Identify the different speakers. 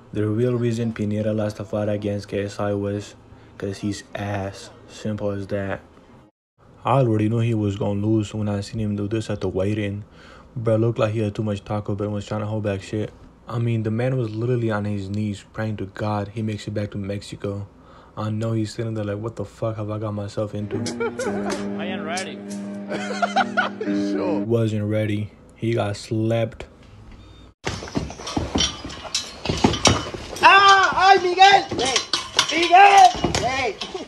Speaker 1: The real reason Pineda lost the fight against KSI was because he's ass. Simple as that. I already knew he was gonna lose when I seen him do this at the weigh-in. Bro looked like he had too much taco but was trying to hold back shit. I mean, the man was literally on his knees praying to God he makes it back to Mexico. I know he's sitting there like, what the fuck have I got myself into?
Speaker 2: I ain't ready.
Speaker 1: Sure. Wasn't ready. He got slapped.
Speaker 3: ¡Ah! ¡Ay, Miguel! ¡Hey! ¡Miguel! ¡Hey!